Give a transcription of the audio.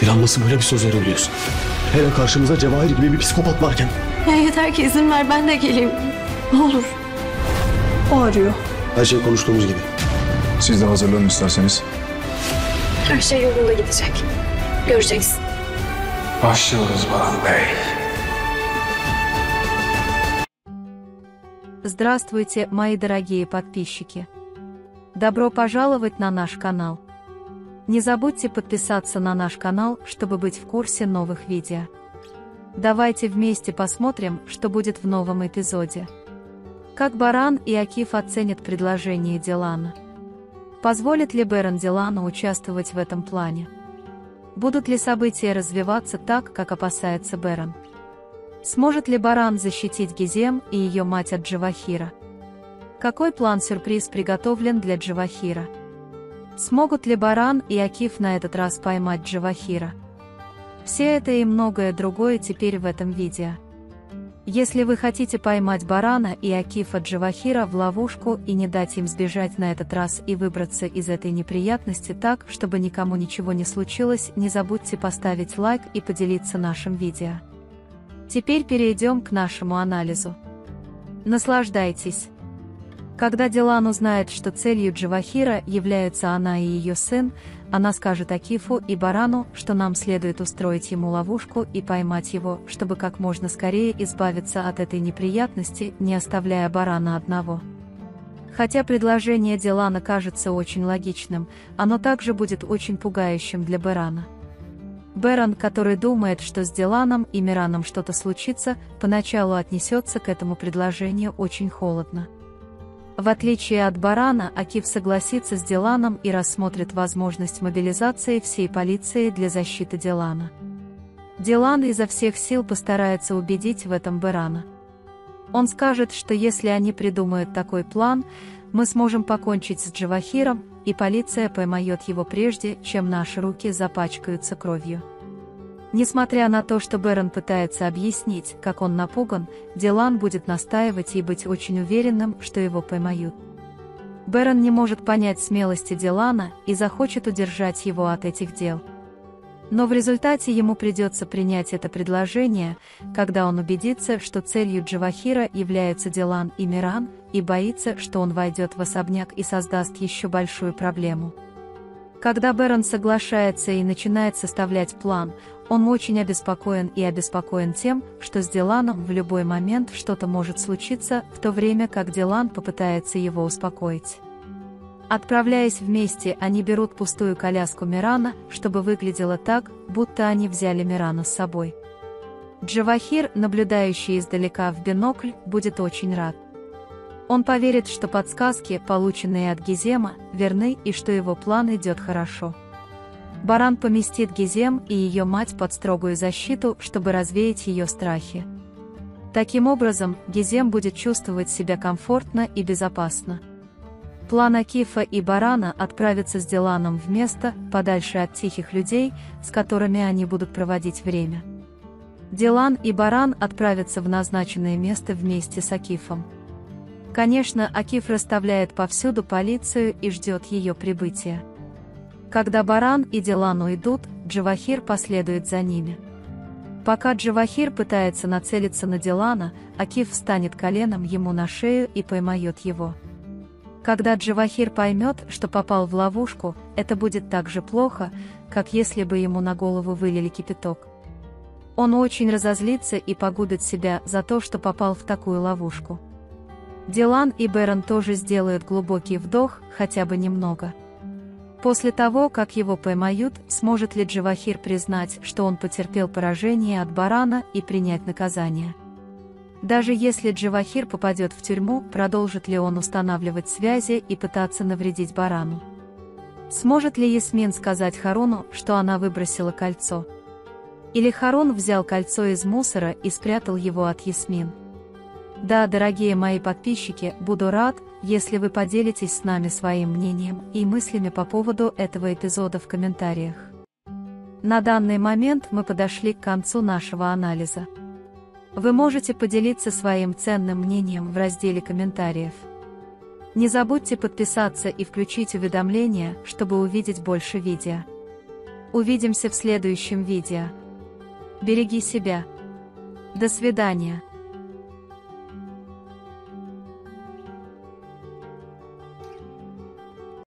Nasıl böyle bir söz verebiliyorsun? Hele karşımıza Cevahir gibi bir psikopat varken. Ya yeter ki izin ver, ben de geleyim. Ne olur. O arıyor. Her şey konuştuğumuz gibi. Siz de hazırlanın isterseniz. Her şey yolunda gidecek. Göreceksin. Başlıyoruz Baran Bey. Здравствуйте, мои дорогие подписчики! Добро пожаловать на наш канал! Не забудьте подписаться на наш канал, чтобы быть в курсе новых видео. Давайте вместе посмотрим, что будет в новом эпизоде. Как Баран и Акиф оценят предложение Дилана? Позволит ли Берен Дилану участвовать в этом плане? Будут ли события развиваться так, как опасается Берен? Сможет ли Баран защитить Гизем и ее мать от Джавахира? Какой план-сюрприз приготовлен для Джавахира? Смогут ли Баран и Акиф на этот раз поймать Джавахира? Все это и многое другое теперь в этом видео. Если вы хотите поймать Барана и Акифа Джавахира в ловушку и не дать им сбежать на этот раз и выбраться из этой неприятности так, чтобы никому ничего не случилось, не забудьте поставить лайк и поделиться нашим видео. Теперь перейдем к нашему анализу. Наслаждайтесь! Когда Дилан узнает, что целью Джавахира являются она и ее сын, она скажет Акифу и Барану, что нам следует устроить ему ловушку и поймать его, чтобы как можно скорее избавиться от этой неприятности, не оставляя Барана одного. Хотя предложение Дилана кажется очень логичным, оно также будет очень пугающим для Барана. Берен, который думает, что с Диланом и Мираном что-то случится, поначалу отнесется к этому предложению очень холодно. В отличие от Барана, Акиф согласится с Диланом и рассмотрит возможность мобилизации всей полиции для защиты Дилана. Дилан изо всех сил постарается убедить в этом Берана. Он скажет, что если они придумают такой план, мы сможем покончить с Джавахиром, и полиция поймает его прежде, чем наши руки запачкаются кровью. Несмотря на то, что Берен пытается объяснить, как он напуган, Дилан будет настаивать и быть очень уверенным, что его поймают. Берен не может понять смелости Дилана и захочет удержать его от этих дел. Но в результате ему придется принять это предложение, когда он убедится, что целью Джавахира являются Дилан и Миран, и боится, что он войдет в особняк и создаст еще большую проблему. Когда Берен соглашается и начинает составлять план, он очень обеспокоен тем, что с Диланом в любой момент что-то может случиться, в то время как Дилан попытается его успокоить. Отправляясь вместе, они берут пустую коляску Мирана, чтобы выглядело так, будто они взяли Мирана с собой. Джавахир, наблюдающий издалека в бинокль, будет очень рад. Он поверит, что подсказки, полученные от Гизема, верны и что его план идет хорошо. Баран поместит Гизем и ее мать под строгую защиту, чтобы развеять ее страхи. Таким образом, Гизем будет чувствовать себя комфортно и безопасно. План Акифа и Барана отправиться с Диланом в место, подальше от тихих людей, с которыми они будут проводить время. Дилан и Баран отправятся в назначенное место вместе с Акифом. Конечно, Акиф расставляет повсюду полицию и ждет ее прибытия. Когда Баран и Дилан уйдут, Джавахир последует за ними. Пока Джавахир пытается нацелиться на Дилана, Акиф встанет коленом ему на шею и поймает его. Когда Джавахир поймет, что попал в ловушку, это будет так же плохо, как если бы ему на голову вылили кипяток. Он очень разозлится и погубит себя за то, что попал в такую ловушку. Дилан и Берен тоже сделают глубокий вдох, хотя бы немного. После того, как его поймают, сможет ли Джавахир признать, что он потерпел поражение от Барана и принять наказание? Даже если Джавахир попадет в тюрьму, продолжит ли он устанавливать связи и пытаться навредить Барану? Сможет ли Ясмин сказать Харуну, что она выбросила кольцо? Или Харун взял кольцо из мусора и спрятал его от Ясмин? Да, дорогие мои подписчики, буду рад, если вы поделитесь с нами своим мнением и мыслями по поводу этого эпизода в комментариях. На данный момент мы подошли к концу нашего анализа. Вы можете поделиться своим ценным мнением в разделе комментариев. Не забудьте подписаться и включить уведомления, чтобы увидеть больше видео. Увидимся в следующем видео. Береги себя. До свидания.